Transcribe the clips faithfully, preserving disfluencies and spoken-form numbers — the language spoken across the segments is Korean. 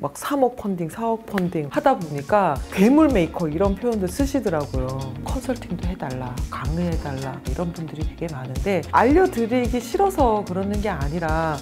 막 삼억 펀딩, 사억 펀딩 하다 보니까 괴물 메이커 이런 표현도 쓰시더라고요. 컨설팅도 해달라, 강의해달라 이런 분들이 되게 많은데 알려드리기 싫어서 그러는 게 아니라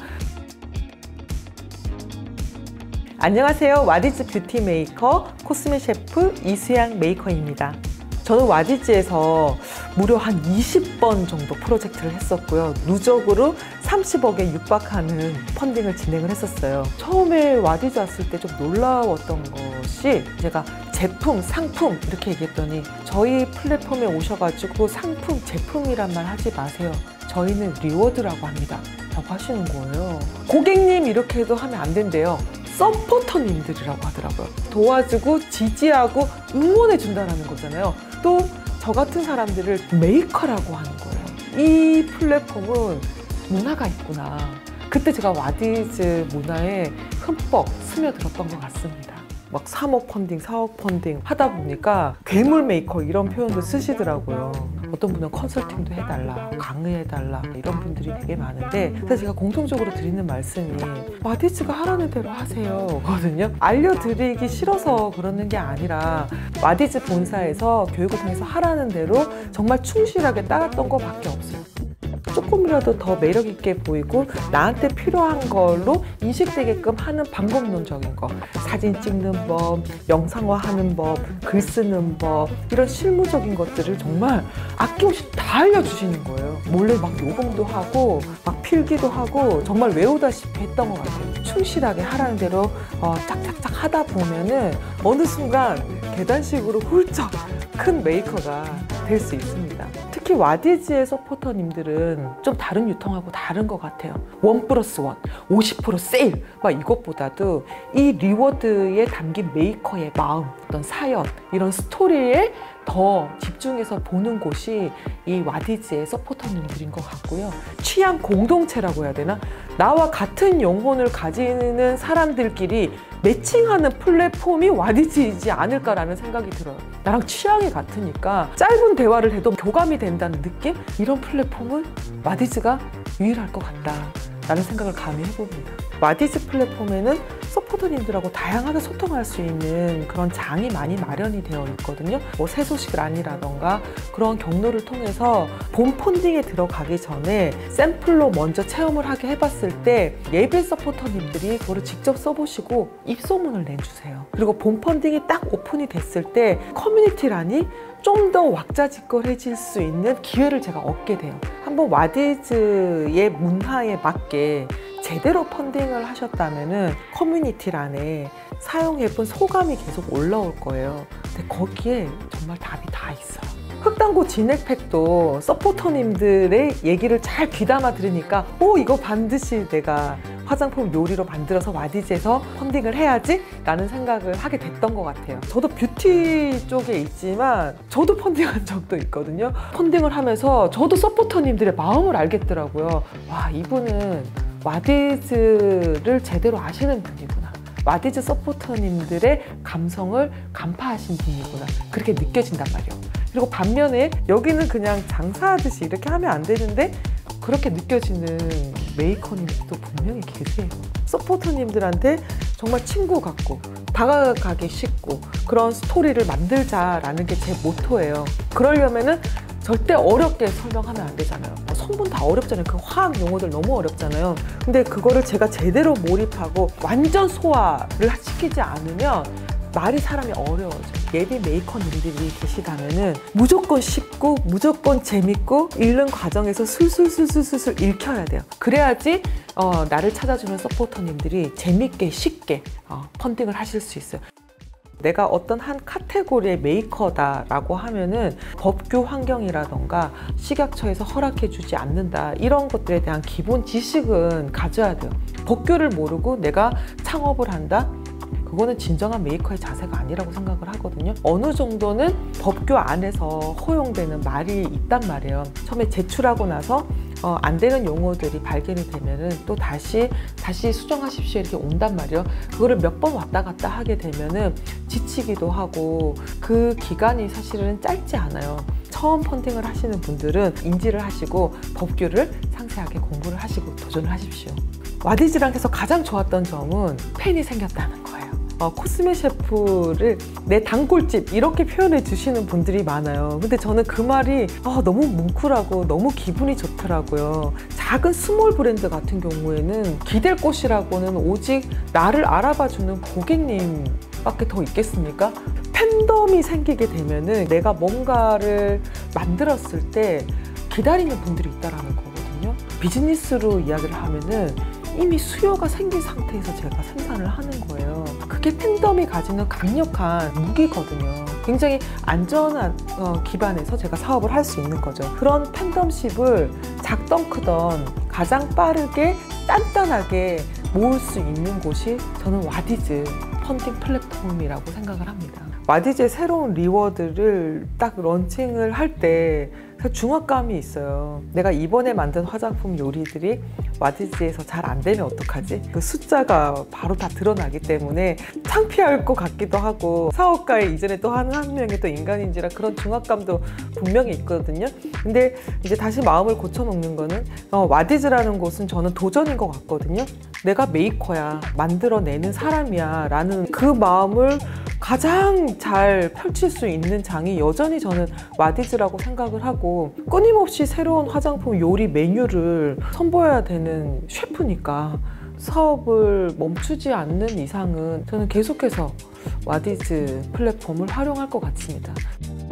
안녕하세요. 와디즈 뷰티 메이커 코스메 셰프 이수양 메이커입니다. 저는 와디즈에서 무려 한 이십 번 정도 프로젝트를 했었고요. 누적으로 삼십억에 육박하는 펀딩을 진행을 했었어요. 처음에 와디즈 왔을 때 좀 놀라웠던 것이 제가 제품, 상품 이렇게 얘기했더니 저희 플랫폼에 오셔가지고 상품, 제품이란 말 하지 마세요. 저희는 리워드라고 합니다. 라고 하시는 거예요. 고객님 이렇게 해도 하면 안 된대요. 서포터님들이라고 하더라고요. 도와주고 지지하고 응원해 준다는 거잖아요. 또 저 같은 사람들을 메이커라고 하는 거예요. 이 플랫폼은 문화가 있구나. 그때 제가 와디즈 문화에 흠뻑 스며들었던 것 같습니다. 막 삼억 펀딩, 사억 펀딩 하다 보니까 괴물 메이커 이런 표현도 쓰시더라고요. 어떤 분은 컨설팅도 해달라, 강의해달라 이런 분들이 되게 많은데 그래서 제가 공통적으로 드리는 말씀이 와디즈가 하라는 대로 하세요 거든요. 알려드리기 싫어서 그러는 게 아니라 와디즈 본사에서 교육을 통해서 하라는 대로 정말 충실하게 따랐던 것밖에 없어요. 조금이라도 더 매력 있게 보이고 나한테 필요한 걸로 인식되게끔 하는 방법론적인 거, 사진 찍는 법, 영상화하는 법, 글 쓰는 법 이런 실무적인 것들을 정말 아낌없이 다 알려주시는 거예요. 몰래 막 요금도 하고 막 필기도 하고 정말 외우다시피 했던 것 같아요. 충실하게 하라는 대로 어, 짝짝짝 하다 보면은 어느 순간 계단식으로 훌쩍 큰 메이커가 될 수 있습니다. 특히 와디즈의 서포터님들은 좀 다른 유통하고 다른 것 같아요. 원 플러스 원, 오십 퍼센트 세일 막 이것보다도 이 리워드에 담긴 메이커의 마음, 어떤 사연, 이런 스토리에 더 집중해서 보는 곳이 이 와디즈의 서포터님들인 것 같고요. 취향 공동체라고 해야 되나? 나와 같은 영혼을 가지는 사람들끼리 매칭하는 플랫폼이 와디즈이지 않을까라는 생각이 들어요. 나랑 취향이 같으니까 짧은 대화를 해도 교감이 된다는 느낌? 이런 플랫폼은 와디즈가 유일할 것 같다 라는 생각을 감히 해봅니다. 와디즈 플랫폼에는 서포터님들하고 다양하게 소통할 수 있는 그런 장이 많이 마련이 되어 있거든요. 뭐 새 소식을 알리라던가 그런 경로를 통해서 본 펀딩에 들어가기 전에 샘플로 먼저 체험을 하게 해봤을 때 예비 서포터님들이 그거를 직접 써보시고 입소문을 내주세요. 그리고 본 펀딩이 딱 오픈이 됐을 때 커뮤니티란이 좀 더 왁자지껄해질 수 있는 기회를 제가 얻게 돼요. 한번 와디즈의 문화에 맞게 제대로 펀딩을 하셨다면은 커뮤니티란에 사용해본 소감이 계속 올라올 거예요. 근데 거기에 정말 답이 다 있어요. 흑당고 진액팩도 서포터님들의 얘기를 잘 귀담아 들으니까 오 이거 반드시 내가 화장품 요리로 만들어서 와디즈에서 펀딩을 해야지 라는 생각을 하게 됐던 것 같아요. 저도 뷰티 쪽에 있지만 저도 펀딩한 적도 있거든요. 펀딩을 하면서 저도 서포터님들의 마음을 알겠더라고요. 와 이분은 와디즈를 제대로 아시는 분이구나. 와디즈 서포터님들의 감성을 간파하신 분이구나. 그렇게 느껴진단 말이에요. 그리고 반면에 여기는 그냥 장사하듯이 이렇게 하면 안 되는데 그렇게 느껴지는 메이커님들도 분명히 계세요. 서포터님들한테 정말 친구 같고 다가가기 쉽고 그런 스토리를 만들자라는 게 제 모토예요. 그러려면은 절대 어렵게 설명하면 안 되잖아요. 성분 다 어렵잖아요. 그 화학 용어들 너무 어렵잖아요. 근데 그거를 제가 제대로 몰입하고 완전 소화를 시키지 않으면 말이 사람이 어려워져요. 예비 메이커님들이 계시다면은 무조건 쉽고 무조건 재밌고 읽는 과정에서 술술술술술 읽혀야 돼요. 그래야지 어, 나를 찾아주는 서포터님들이 재밌게 쉽게 어, 펀딩을 하실 수 있어요. 내가 어떤 한 카테고리의 메이커다라고 하면은 법규 환경이라던가 식약처에서 허락해주지 않는다 이런 것들에 대한 기본 지식은 가져야 돼요. 법규를 모르고 내가 창업을 한다? 그거는 진정한 메이커의 자세가 아니라고 생각을 하거든요. 어느 정도는 법규 안에서 허용되는 말이 있단 말이에요. 처음에 제출하고 나서 어, 안 되는 용어들이 발견이 되면은 또 다시 다시 수정하십시오 이렇게 온단 말이에요. 그거를 몇 번 왔다 갔다 하게 되면은 지치기도 하고 그 기간이 사실은 짧지 않아요. 처음 펀딩을 하시는 분들은 인지를 하시고 법규를 상세하게 공부를 하시고 도전을 하십시오. 와디즈랑 해서 가장 좋았던 점은 팬이 생겼다는 거예요. 어, 코스메 셰프를 내 단골집 이렇게 표현해 주시는 분들이 많아요. 근데 저는 그 말이 어, 너무 뭉클하고 너무 기분이 좋더라고요. 작은 스몰 브랜드 같은 경우에는 기댈 곳이라고는 오직 나를 알아봐주는 고객님 밖에 더 있겠습니까? 팬덤이 생기게 되면은 내가 뭔가를 만들었을 때 기다리는 분들이 있다라는 거거든요. 비즈니스로 이야기를 하면은 이미 수요가 생긴 상태에서 제가 생산을 하는 거예요. 그게 팬덤이 가지는 강력한 무기거든요. 굉장히 안전한 어, 기반에서 제가 사업을 할 수 있는 거죠. 그런 팬덤십을 작던 크던 가장 빠르게 단단하게 모을 수 있는 곳이 저는 와디즈 펀딩 플랫폼이라고 생각을 합니다. 와디즈의 새로운 리워드를 딱 런칭을 할 때 중압감이 있어요. 내가 이번에 만든 화장품 요리들이 와디즈에서 잘 안 되면 어떡하지? 그 숫자가 바로 다 드러나기 때문에 창피할 것 같기도 하고, 사업가의 이전에 또 한 한 명이 또 인간인지라 그런 중압감도 분명히 있거든요. 근데 이제 다시 마음을 고쳐먹는 거는 어, 와디즈라는 곳은 저는 도전인 것 같거든요. 내가 메이커야, 만들어내는 사람이야 라는 그 마음을 가장 잘 펼칠 수 있는 장이 여전히 저는 와디즈라고 생각을 하고, 끊임없이 새로운 화장품 요리 메뉴를 선보여야 되는 셰프니까 사업을 멈추지 않는 이상은 저는 계속해서 와디즈 플랫폼을 활용할 것 같습니다.